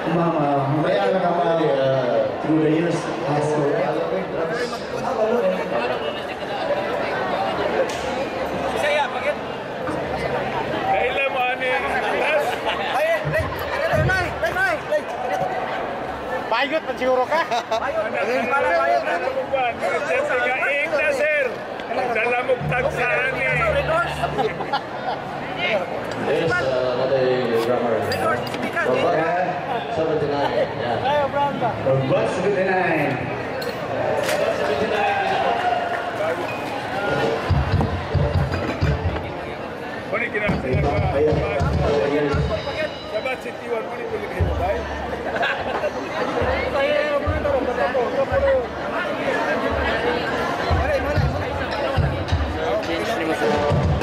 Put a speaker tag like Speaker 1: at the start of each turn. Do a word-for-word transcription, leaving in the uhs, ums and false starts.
Speaker 1: Mama, kaya na naman through the years.
Speaker 2: Saya, bakit?
Speaker 3: Kailan mo ani?
Speaker 2: Ay, lay, lay, lay, lay, lay.
Speaker 4: Bayot pa siguro ka?
Speaker 2: Bayot, para bayot na.
Speaker 3: Kasi nga ing na sir. Magdalamog tagsaan ni.
Speaker 5: There's uh, another drummer. Robot seventy-nine. Yeah.
Speaker 4: Ayaw, Brown ba?
Speaker 1: Robot seventy-nine.
Speaker 3: Kuni kinakasila ka. Sabat si Tiwan, kuni tuloy kayo ba?
Speaker 4: Ayaw, Brown ba?